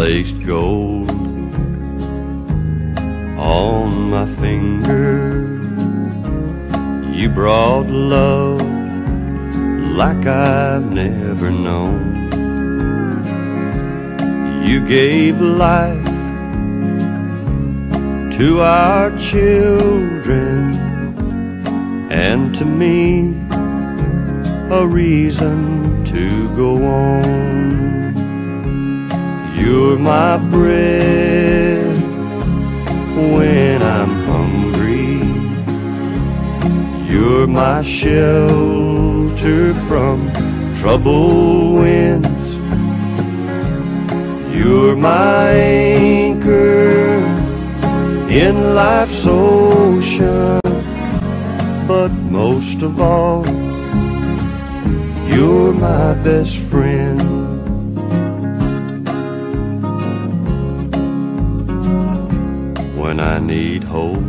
placed gold on my finger. You brought love like I've never known. You gave life to our children, and to me a reason to go on. You're my bread when I'm hungry. You're my shelter from troubled winds. You're my anchor in life's ocean. But most of all, you're my best friend. When I need hope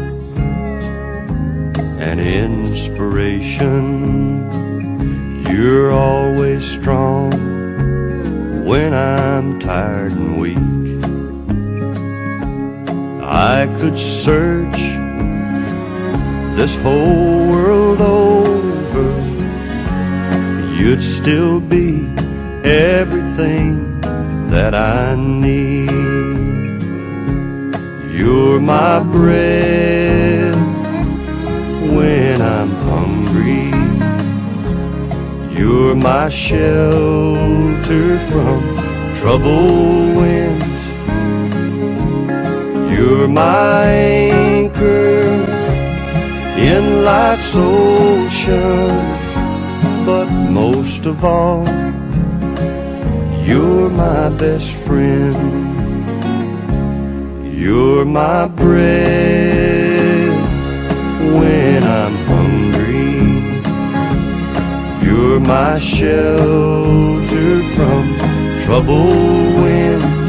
and inspiration, you're always strong when I'm tired and weak. I could search this whole world over, you'd still be everything that I need. You're my bread when I'm hungry. You're my shelter from troubled winds. You're my anchor in life's ocean. But most of all, you're my best friend. You're my bread when I'm hungry. You're my shelter from troubled winds.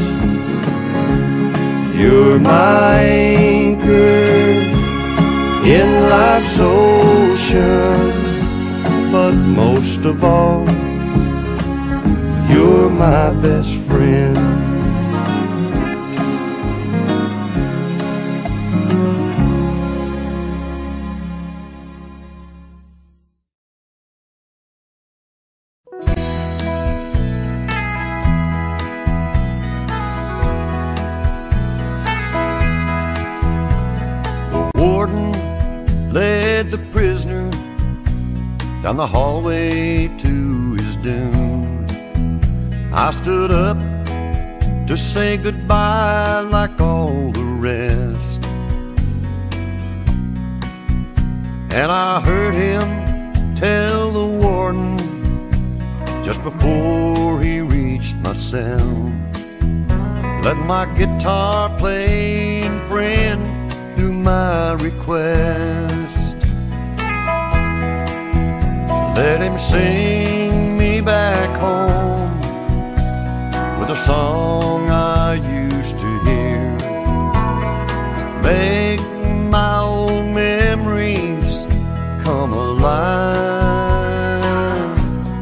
You're my anchor in life's ocean. But most of all, you're my best friend. Warden led the prisoner down the hallway to his doom. I stood up to say goodbye like all the rest, and I heard him tell the warden just before he reached my cell, let my guitar playing friend do my request. Let him sing me back home with a song I used to hear. Make my old memories come alive.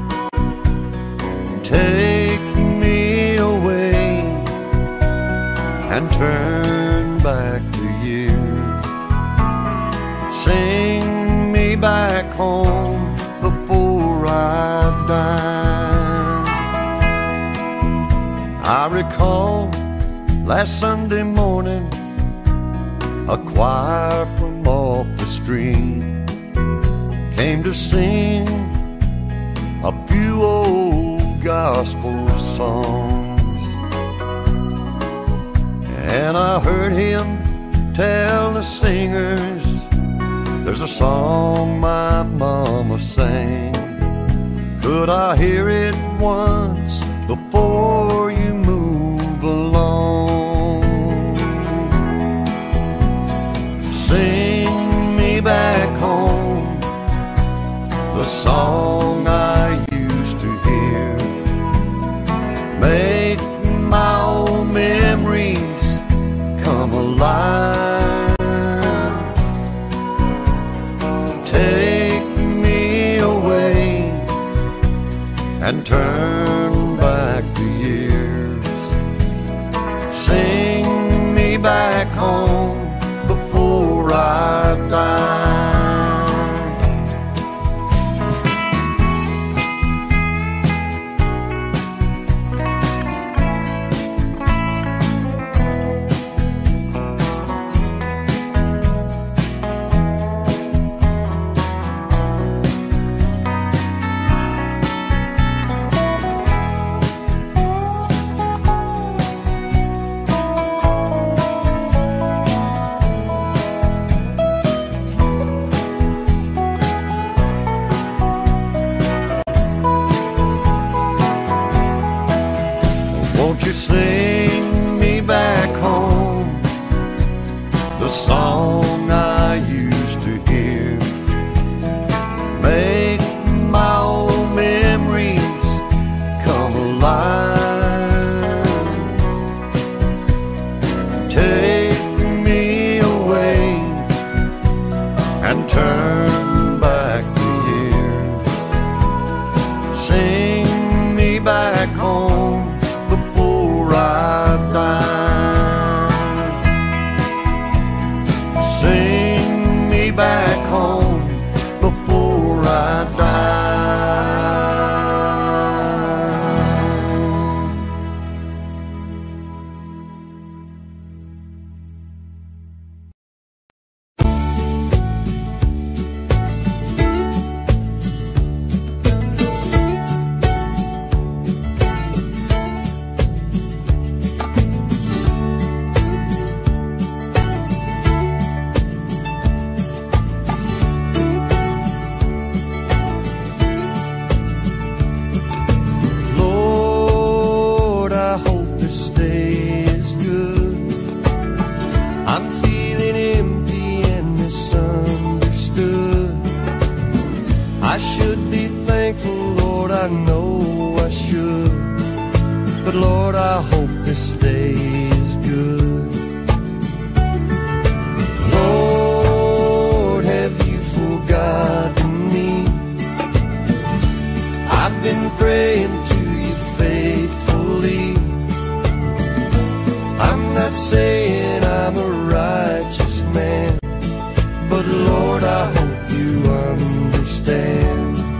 Take me away and turn back the years. Sing me back home before I die. I recall last Sunday morning, a choir from off the street came to sing a few old gospel songs, and I heard him tell the singers, there's a song my mama sang. Could I hear it once before you move along? Sing me back home the song I used to hear. Make my old memories come alive. Take me away and turn back the years. and turn back the years. Sing me back home before I die. Sing me back home before I die. I should be thankful, Lord, I know I should. But Lord, I hope this day is good. Lord, have you forgotten me? I've been praying to you faithfully. I'm not saying I'm a righteous man, but Lord, I hope you understand.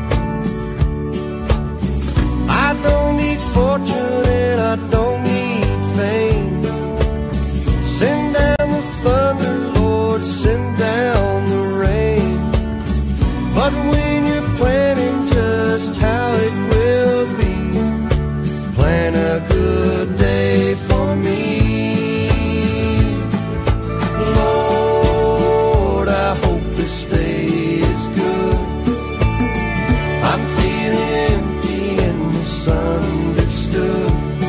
I don't need fortune and I don't need fame. Send down the thunder, Lord, send down the rain. But when you're planning just how it will be, plan a good day for me. Lord, I hope this day is good. I'm feeling empty and misunderstood.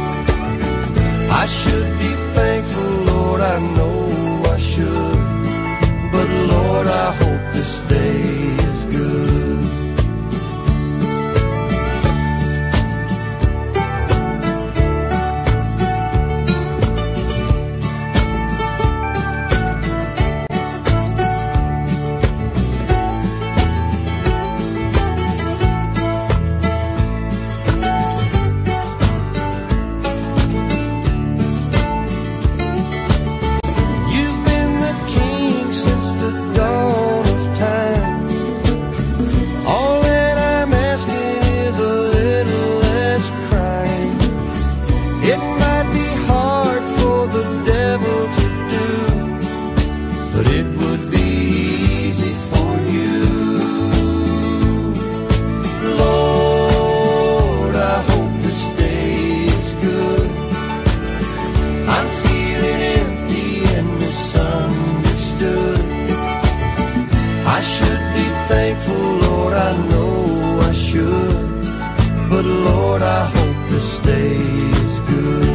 I should be thankful, Lord, I know I should. But Lord, I hope this day is good. I should be thankful, Lord, I know I should. But Lord, I hope this day is good.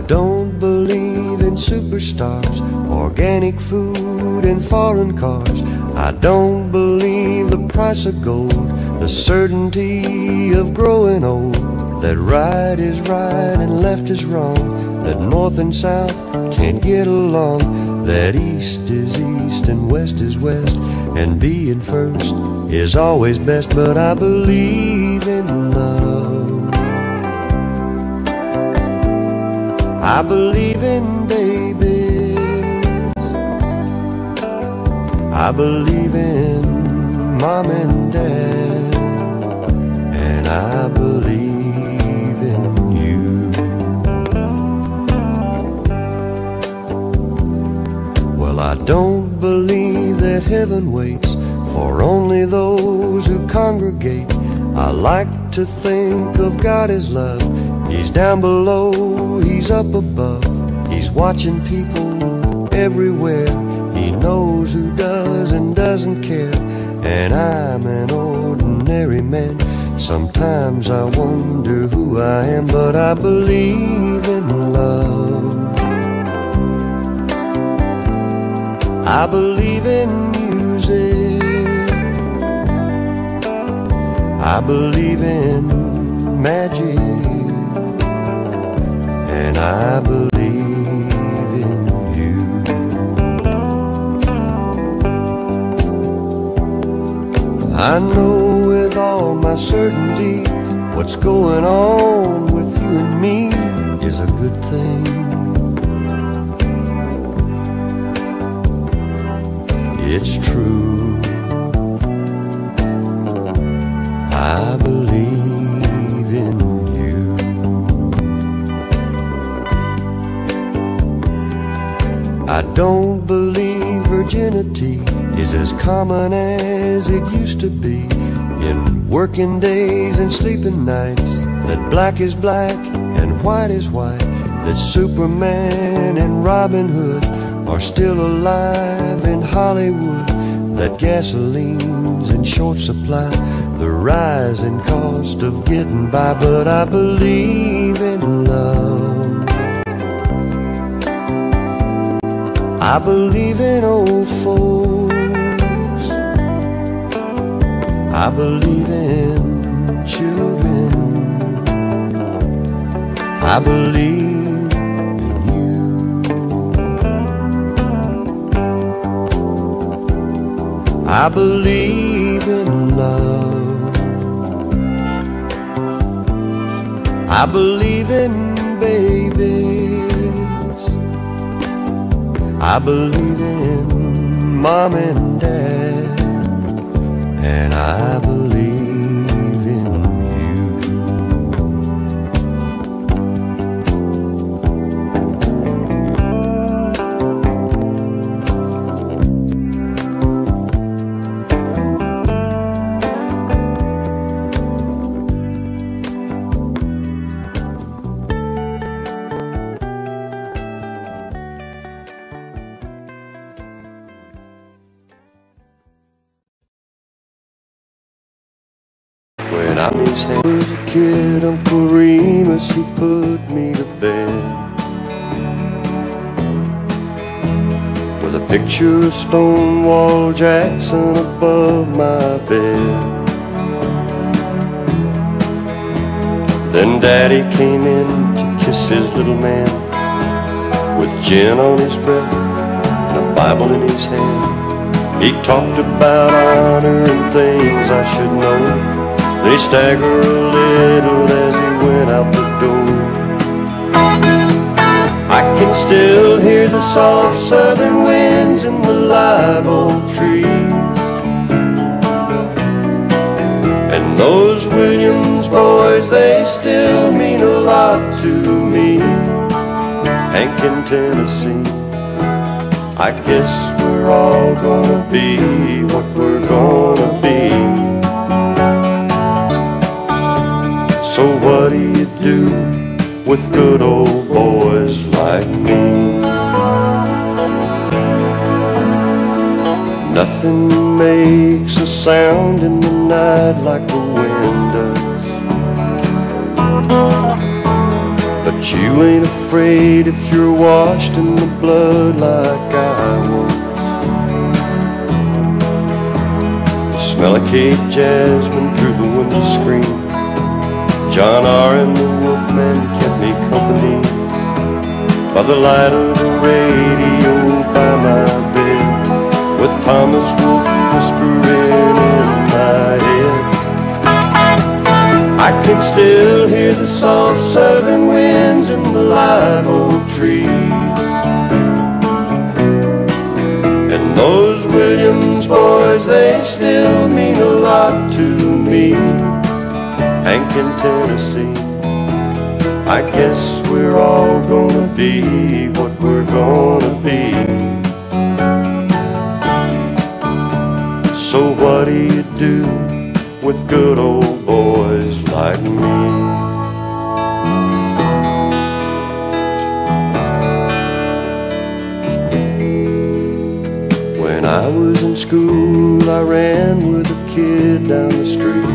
don't believe in superstars, organic food and foreign cars. I don't believe the price of gold, the certainty of growing old, that right is right and left is wrong, that north and south can't get along, that east is east and west is west, and being first is always best. But I believe in love, I believe in babies, I believe in mom and dad, and I believe in you. Well, I don't believe that heaven waits for only those who congregate. I like to think of God as love. He's down below, He's up above. He's watching people everywhere. He knows who does and doesn't care. And I'm an ordinary man. Sometimes I wonder who I am, but I believe in love. I believe in music, I believe in magic, and I believe in you. I know with all my certainty what's going on with you and me is a good thing. It's true, I believe in you. I don't believe virginity is as common as it used to be. In working days and sleeping nights, that black is black and white is white, that Superman and Robin Hood are still alive in Hollywood, that gasoline's in short supply, the rising cost of getting by. But I believe in love, I believe in old folks, I believe in children, I believe I believe in love, I believe in babies, I believe in mom and dad, and I believe in you. When I was a kid, Uncle Remus, he put me to bed with a picture of Stonewall Jackson above my bed. Then Daddy came in to kiss his little man, with gin on his breath and a Bible in his hand. He talked about honor and things I should know. They stagger a little as he went out the door. I can still hear the soft southern winds in the live oak trees, and those Williams boys, they still mean a lot to me. Hank in Tennessee, I guess we're all gonna be what we're gonna be. So what do you do with good old boys like me? Nothing makes a sound in the night like the wind does, but But you ain't afraid if you're washed in the blood like I was. The smell of Cape Jasmine through the window screen. John R. and the Wolfman kept me company by the light of the radio by my bed, with Thomas Wolfe whispering in my head. I can still hear the soft southern winds in the live oak trees, and those Williams boys, they still mean a lot to me. Hank in Tennessee, I guess we're all gonna be what we're gonna be. So what do you do with good old boys like me? When I was in school, I ran with a kid down the street.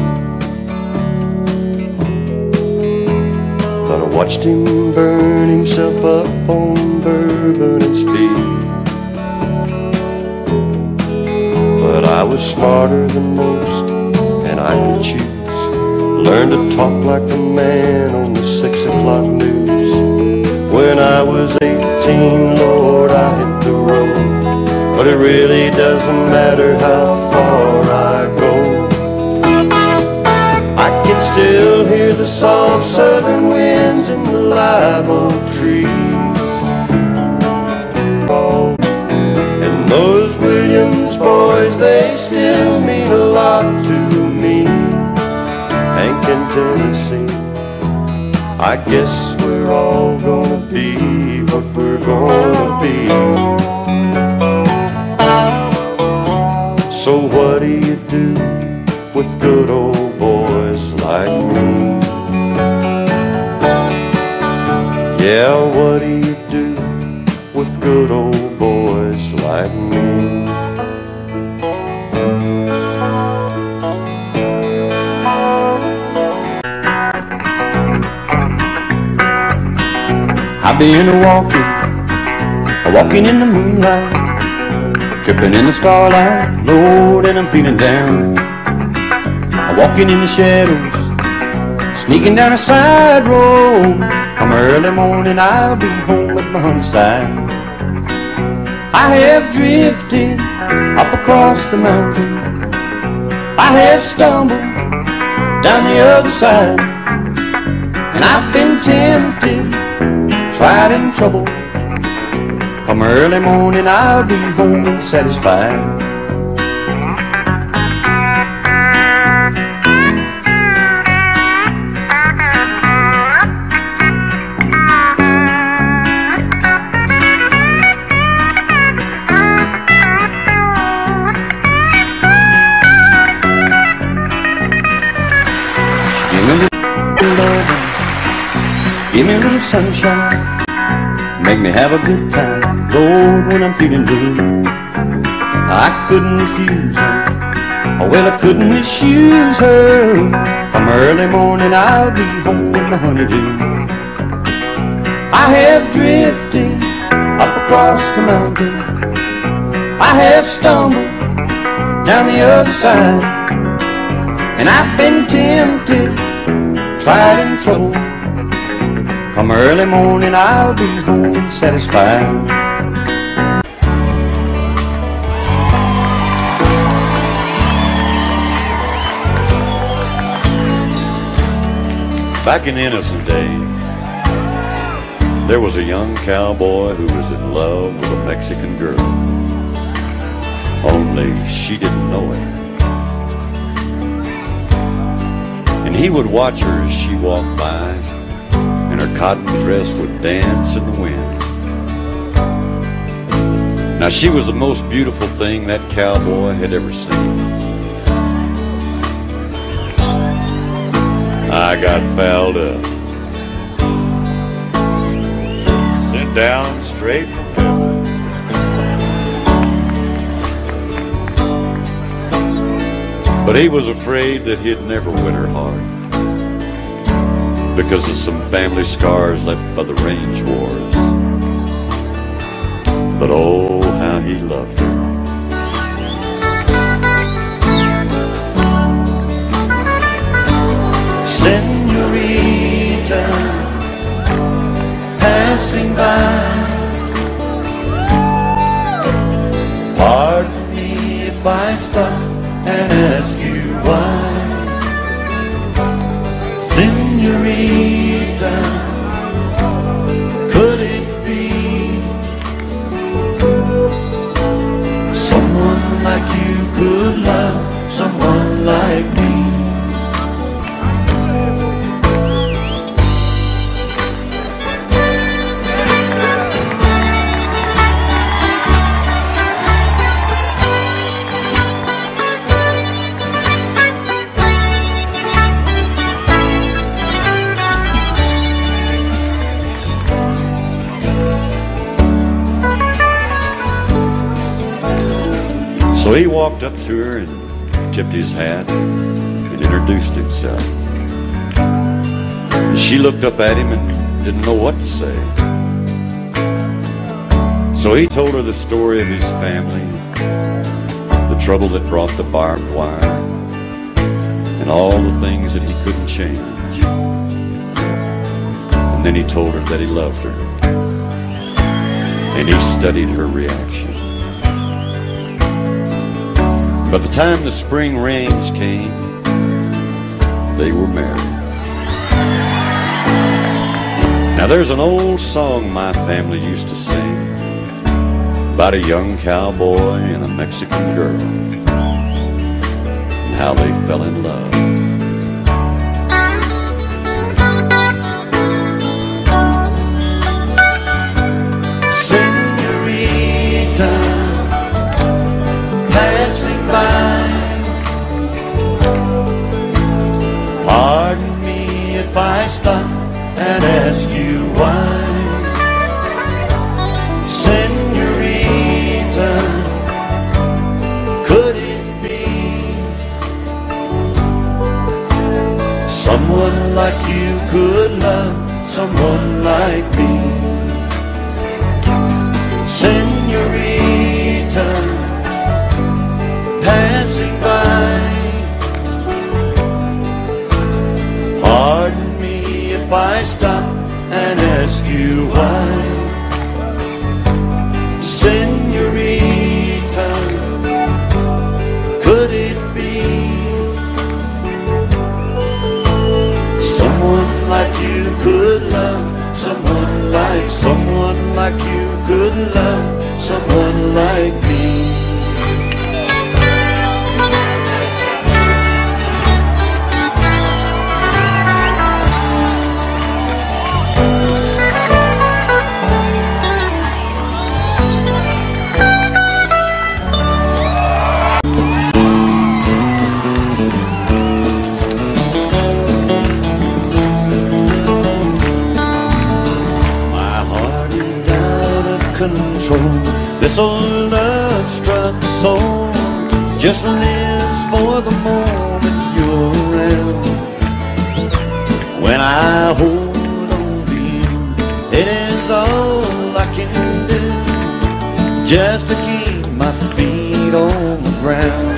But I watched him burn himself up on bourbon and speed. But I was smarter than most, and I could choose. Learned to talk like a man on the 6 o'clock news. When I was 18, Lord, I hit the road. But it really doesn't matter how far I go. I can still hear the soft southern winds in the live oak trees. And those Williams boys, they still mean a lot to me. Hank in Tennessee, I guess we're all gonna be what we're gonna be. So what do you do with good old boys like me? Yeah, what do you do with good old boys like me? I've been walking in the moonlight, tripping in the starlight, Lord, and I'm feeling down. I'm walking in the shadows, sneaking down a side road. Come early morning, I'll be home at my honey's side. I have drifted up across the mountain, I have stumbled down the other side, and I've been tempted, tried and troubled. Come early morning, I'll be home and satisfied. Give me a little sunshine, make me have a good time, Lord, when I'm feeling blue. I couldn't refuse her, oh well, I couldn't misuse her. Come early morning, I'll be home with my honeydew. I have drifted up across the mountain, I have stumbled down the other side, and I've been tempted, tried and troubled. Come early morning, I'll be home and satisfied. Back in innocent days, there was a young cowboy who was in love with a Mexican girl. Only she didn't know it. And he would watch her as she walked by, and her cotton dress would dance in the wind. Now she was the most beautiful thing that cowboy had ever seen. I got fouled up, sent down straight from heaven. But he was afraid that he'd never win her heart. because of some family scars left by the range wars. But oh, how he loved her. Senorita, passing by, pardon me if I stop and ask you why. Senorita, could it be someone like you could love someone like me? So he walked up to her and tipped his hat and introduced himself. And she looked up at him and didn't know what to say. So he told her the story of his family, the trouble that brought the barbed wire, and all the things that he couldn't change. And then he told her that he loved her. And he studied her reaction. By the time the spring rains came, they were married. Now there's an old song my family used to sing about a young cowboy and a Mexican girl and how they fell in love. Senorita, passing by, pardon me if I stop and ask you why. Senorita, could it be someone like you could love someone like me? Senorita, passing by, pardon me if I stop and ask you why. Senorita, could it be someone like you could love someone like you could love someone like me? This old love-struck soul just lives for the moment you're around. When I hold on to you, it is all I can do just to keep my feet on the ground.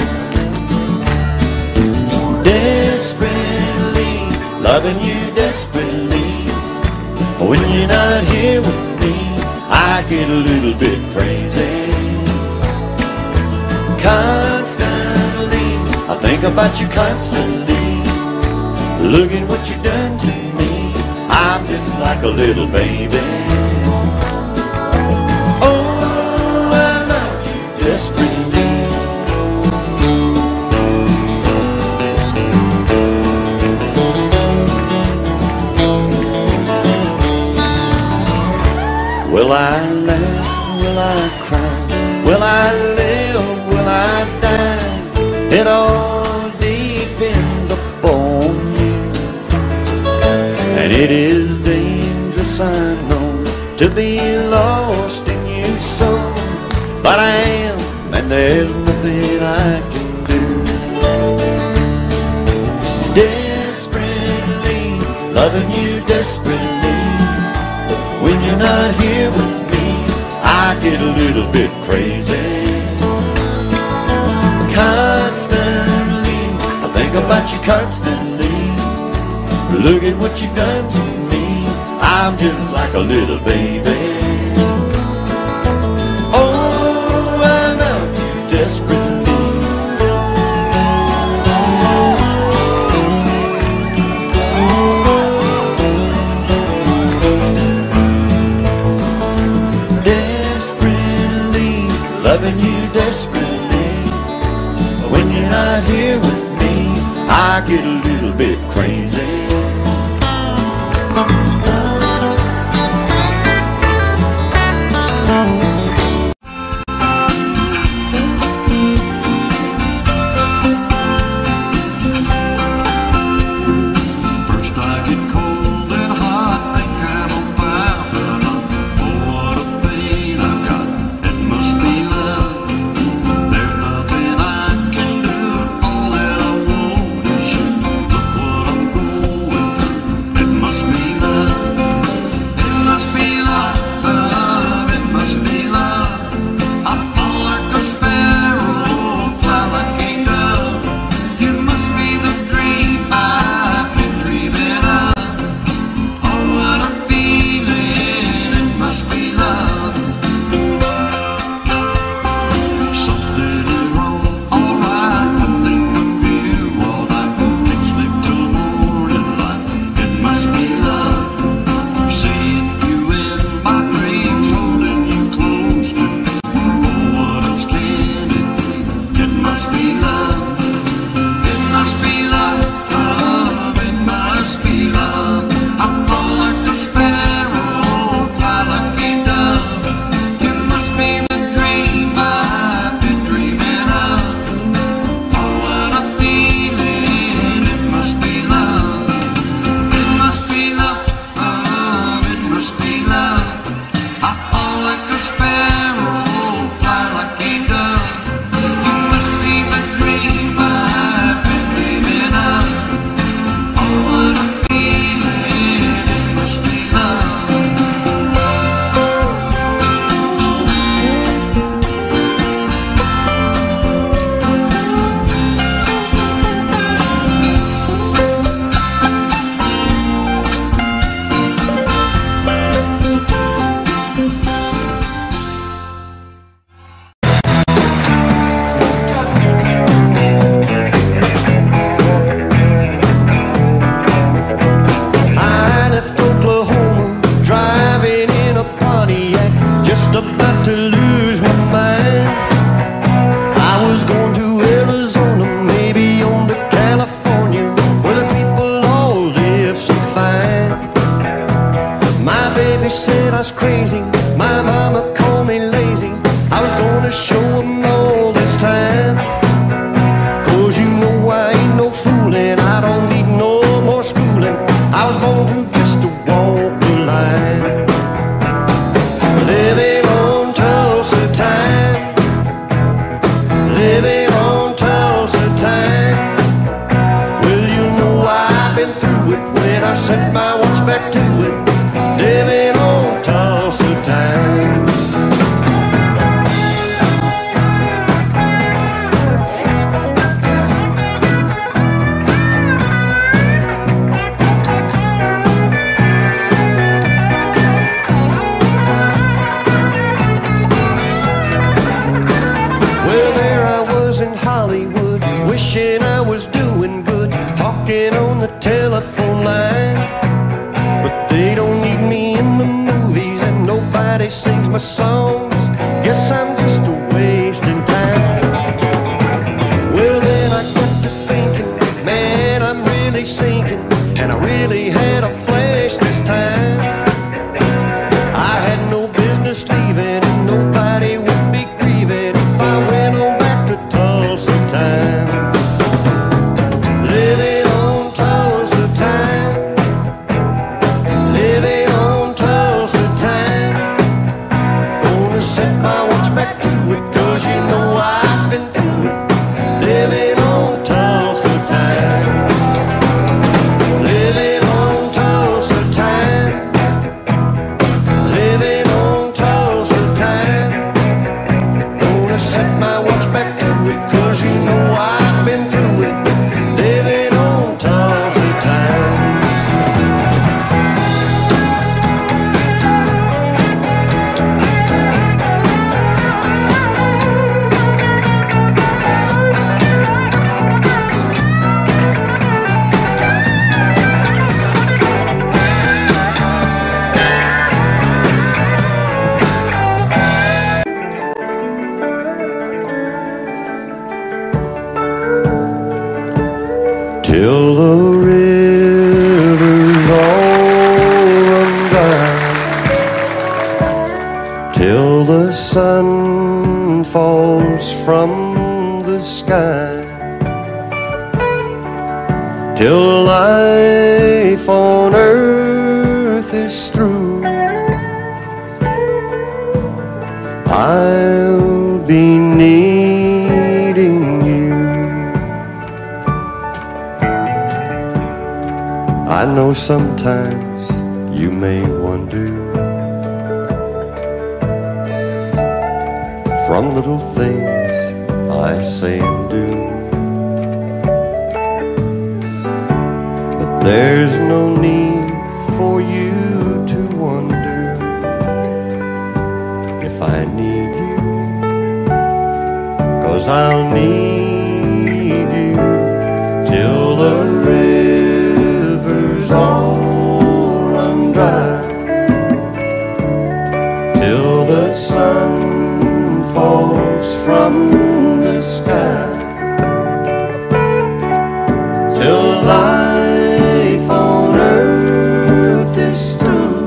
Desperately, loving you desperately, when you're not here with me, I get a little bit crazy. Constantly, I think about you constantly. Look at what you done to me. I'm just like a little baby. Oh, I love you desperately. Will I laugh? Will I cry? Will I live? Will I die? It all depends upon you. And it is dangerous, I know, to be lost in you so. But I am, and there's nothing I can do. Desperately, loving you desperately. When you're not here with me, I get a little bit crazy. Constantly, I think about you constantly. Look at what you've done to me. I'm just like a little baby. Oh, I love you desperately. Desperately, loving you desperately. When you're not here with me, I get a little bit crazy. Living on Tulsa time. rivers all run dry, till the sun falls from the sky, till life on earth is through. I'll be needing you. I know sometimes you may wonder, from little things I say and do, but there's no need for you to wonder if I need you, 'cause I'll need you till the rivers all run dry, till the sun falls from the sky, till life on earth is through.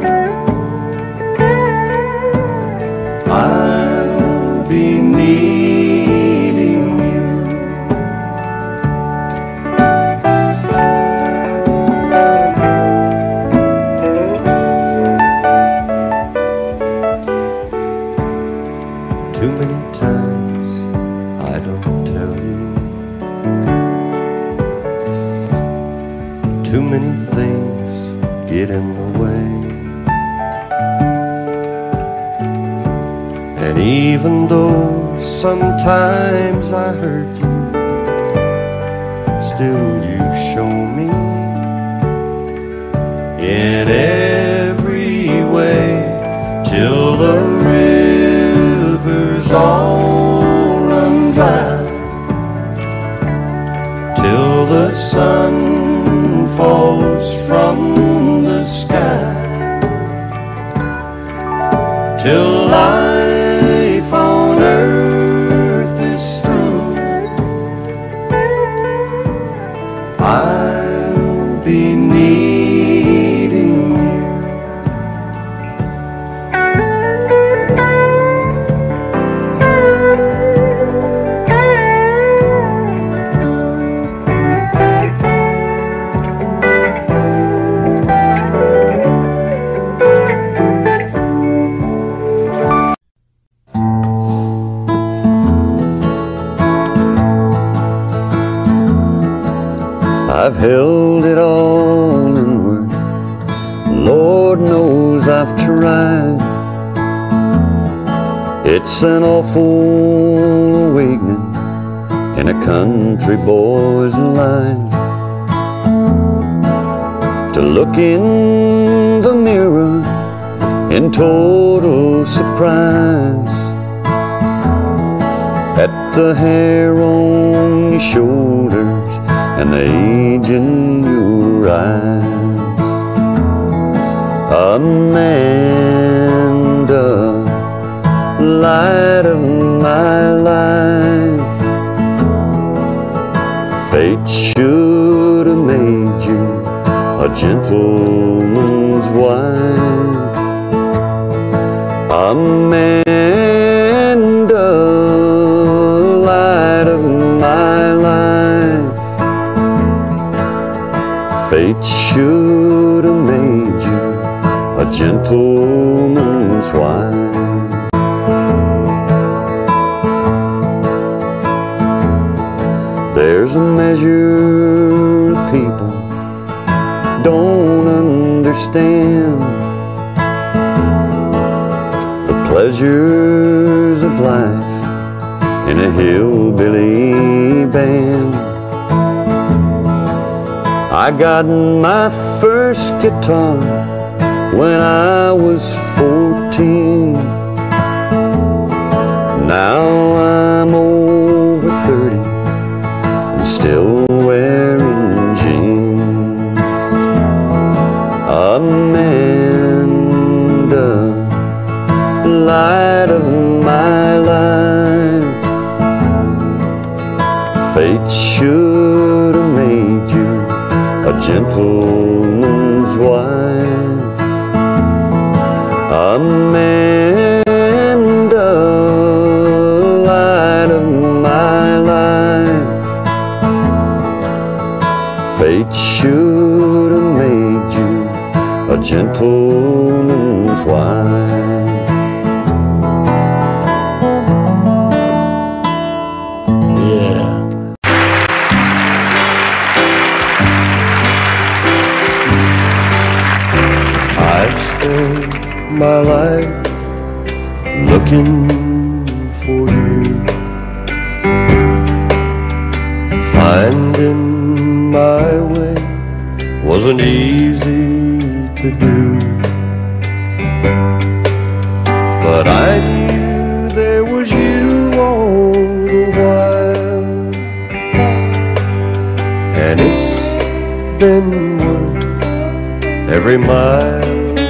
I'll be needing you. Too many times I don't tell you, too many things get in the way, and even though sometimes I hurt you, still you show me in every way, till the rivers all run dry, till the sun falls from the sky, till life on earth is through. I'll be needing you. I've held it all inward, Lord knows I've tried. It's an awful awakening in a country boy's life, to look in the mirror in total surprise at the hair on your shoulders and the age in your eyes. Amanda, light of my life, fate should have made you a gentleman's wife. Amanda, light of my life, fate should have made you a gentleman's wife. There's a measure of people don't understand the pleasures of life in a hillbilly band. I got my first guitar when I was 14. Now I'm over 30 and still wearing jeans. Amanda, light of my life, fate should have made you a gentleman's wife, Amanda, light of my life. Fate should have made you a gentleman's wife. Yeah. I've spent my life looking for you, finding my way wasn't easy to do, but I knew there was you all the while, and it's been worth every mile.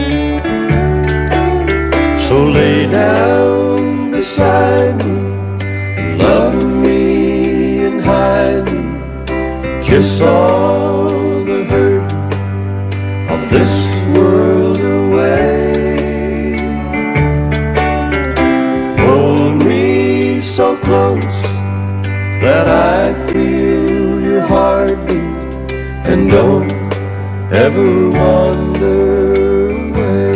So lay down beside me, love me and hide me, kiss all the hurt of this world away. Hold me so close that I feel your heartbeat, and don't ever wander away.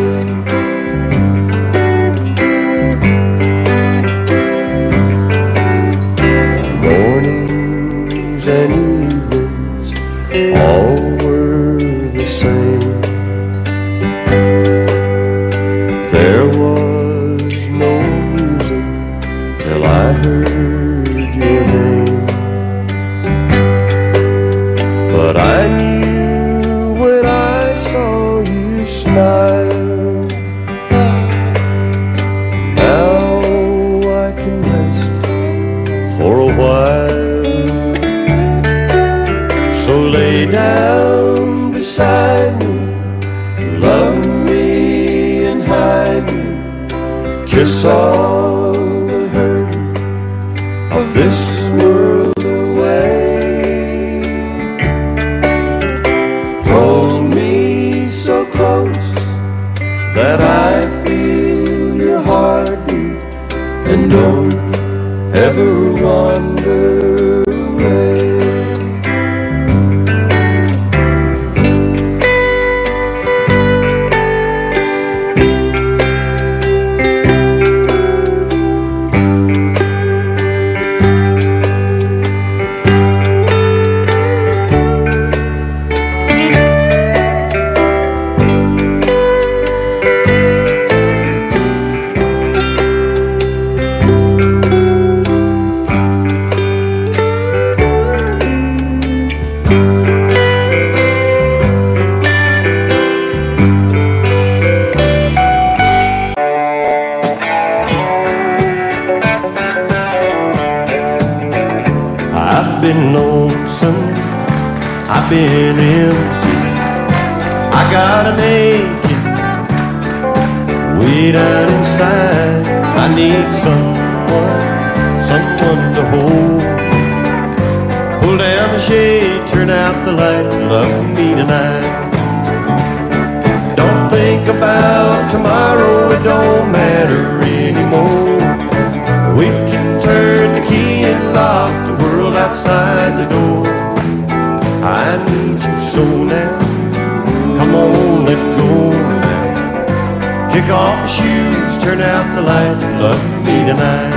Mornings and evenings all were the same. There was no music till I heard your name, but I knew when I saw you smile. Now I can rest for a while. So lay down beside me, love me and hide me, kiss all the hurt of this world away. Hold me so close that I feel your heartbeat, and don't ever wander away. I've been lonesome, I've been empty, I got an aching way down inside. I need someone to hold. Pull down the shade, turn out the light, love me tonight. Don't think about tomorrow, it don't matter anymore. We can turn the key and lock the world outside the door. I need you so now, come on, let go now. Kick off your shoes, turn out the light, love me tonight.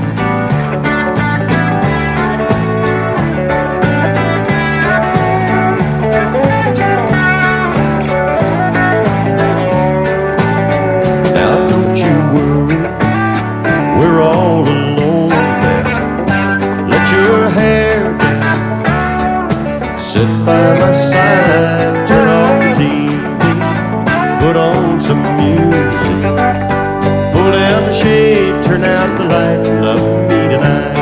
Now don't you worry, we're all alone now. Let your hair down, sit by my side, turn off the TV, put on some music, pull down the shade, turn out the light, love me tonight.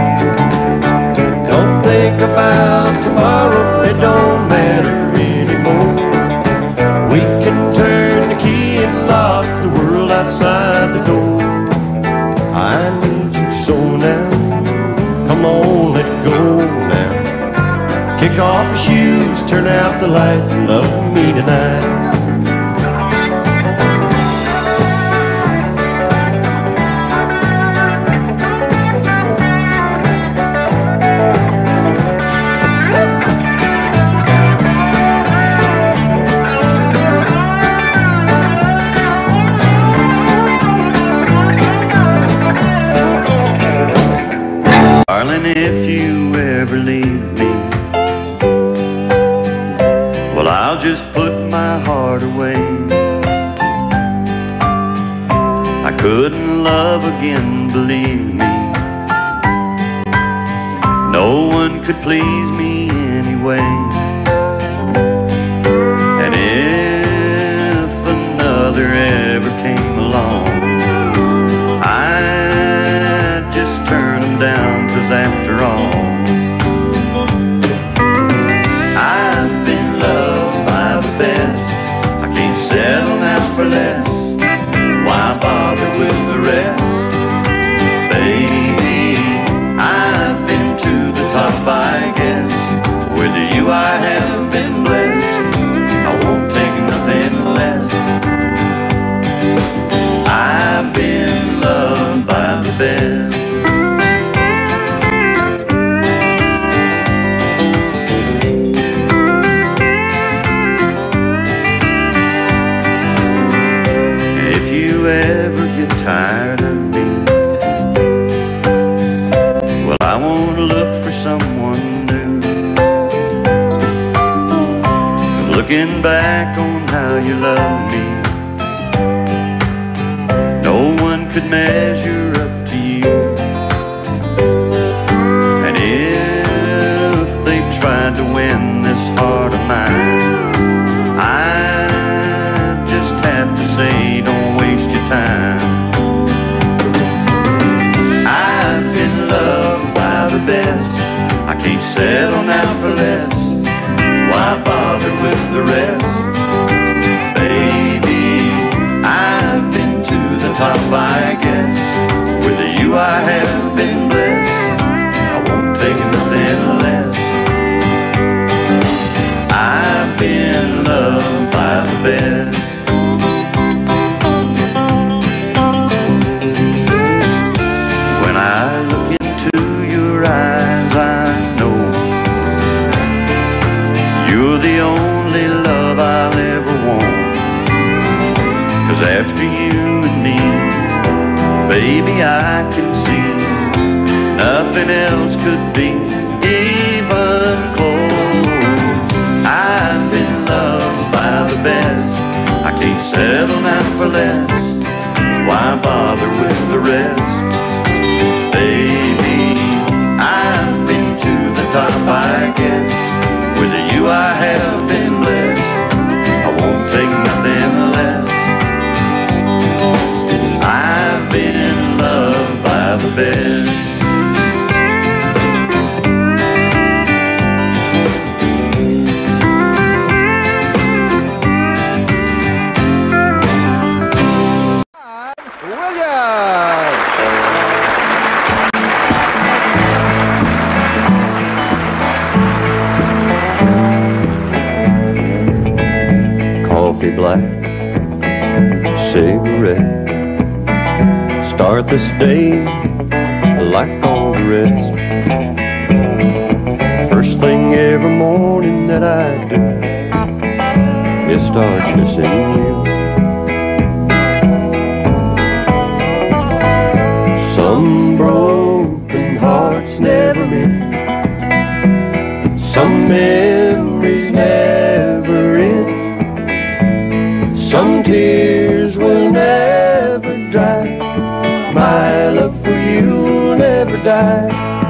Don't think about tomorrow, it don't matter anymore. We can turn the key and lock the world outside the door. I need you so now, come on, let go now. Kick off your shoes, turn out out the light and love me tonight. Darling, if you ever leave me, well, I'll just put my heart away. I couldn't love again, believe me. No one could please me anyway. And if another ever came along, I'd just turn them down. 'Cause after all, I've been loved by the best. I can't settle now for less. Why bother with the rest? Baby, I've been to the top, I guess. With you I have been blessed. I won't take nothing less. I've been loved by the best. Ever get tired of me, well, I won't look for someone new. Looking back on how you loved me, no one could measure up to you. And if they tried to win this heart of mine, I just have to say, don't waste your time. I've been loved by the best. I can't settle now for less. Why bother with the rest? Baby, I've been to the top, I guess. With you I have been blessed. I won't take nothing less. I've been loved by the best. The only love I'll ever want. 'Cause after you and me, baby, I can see nothing else could be even close. I've been loved by the best. I can't settle now for less. Why bother with the rest? Baby, I've been to the top, I guess. With you I have been blessed. I won't take nothing less. I've been loved by the best. Black cigarette, start this day like all the rest. First thing every morning that I do is start missing you. Some broken hearts never mend, some memories never end. Some tears will never dry. My love for you will never die.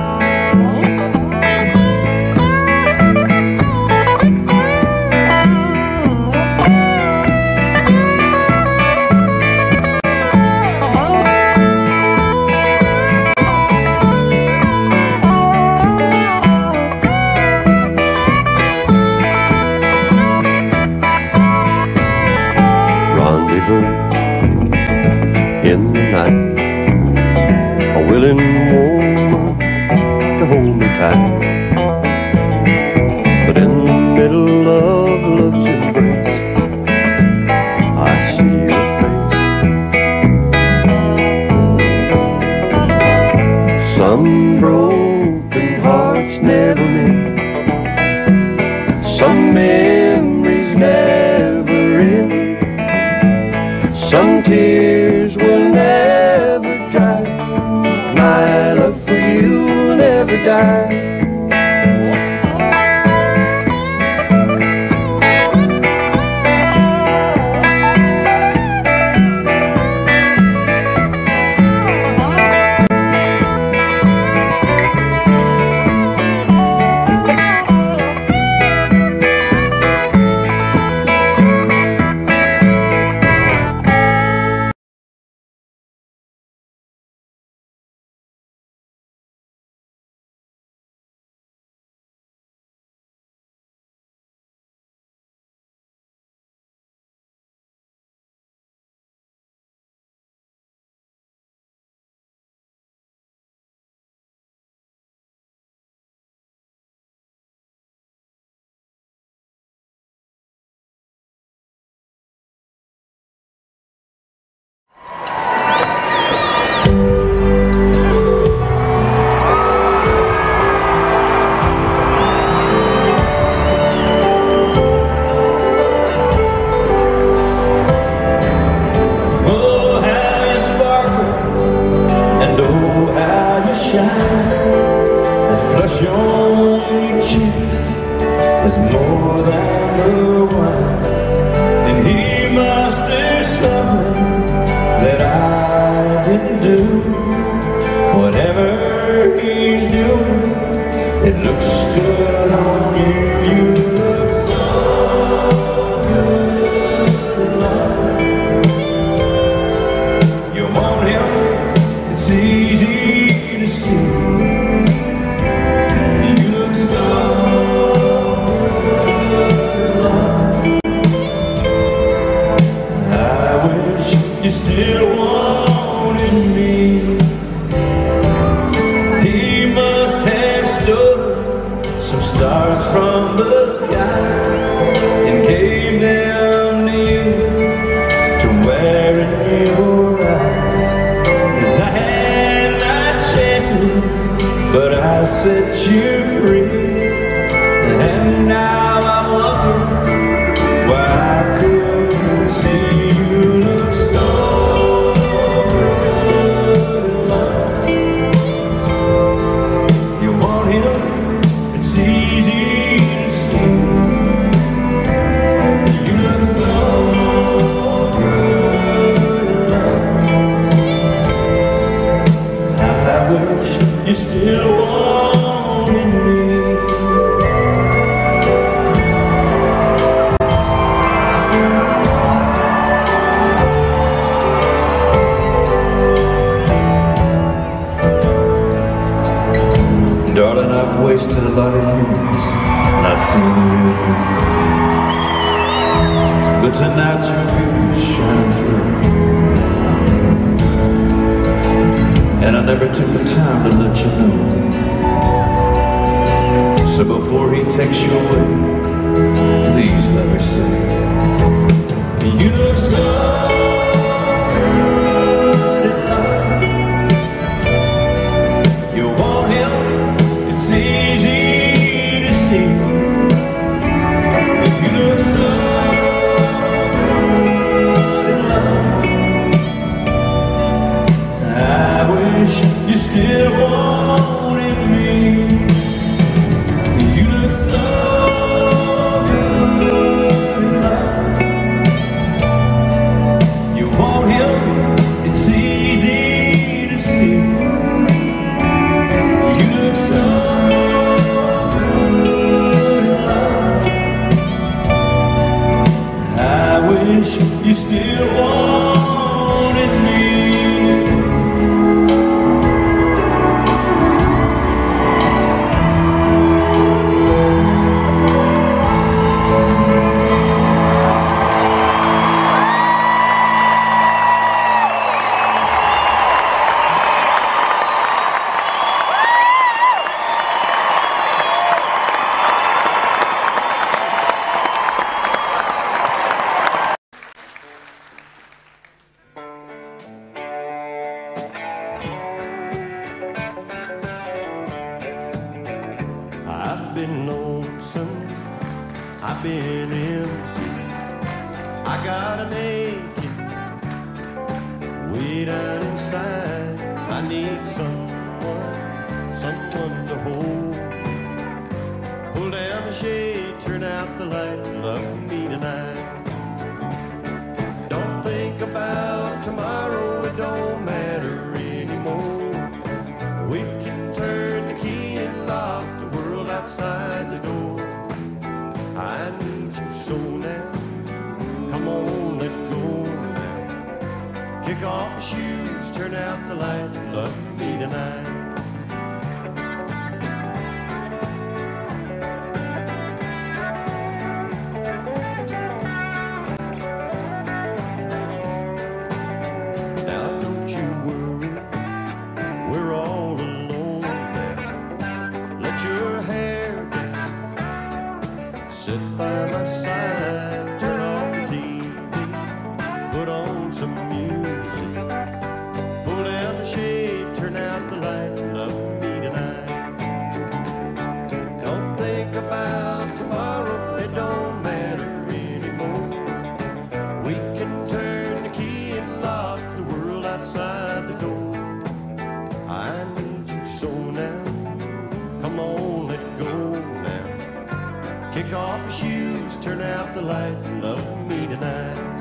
In the night, a willing woman to hold me tight, but in the middle of tonight your beauty's shining through. And I never took the time to let you know. So before he takes you away, please let me say, you look so good in love. You want him, it's easy to see. You look so good in love. I wish you still wanted me. You look so good in love. You want him, it's easy to see. You look so good in love. I wish you still wanted me. I've been lonesome, I've been empty, I got an aching way down inside. I need someone to hold. Pull down the shade, turn out the light, love me tonight. Don't think about tomorrow, it don't matter anymore. We can turn the key and lock the world outside the door. I need you so now, come on, let go now. Kick off your shoes, turn out the light, love me tonight. Now don't you worry, we're all alone now. Let your hair down, sit by my side, turn off the TV, put on some music, pull down the shade, turn out the light, love me tonight. Don't think about tomorrow, it don't matter anymore. We can turn the key and lock the world outside the door. I need you so now, come on, let go now. Kick off your shoes, turn out the light, love me tonight.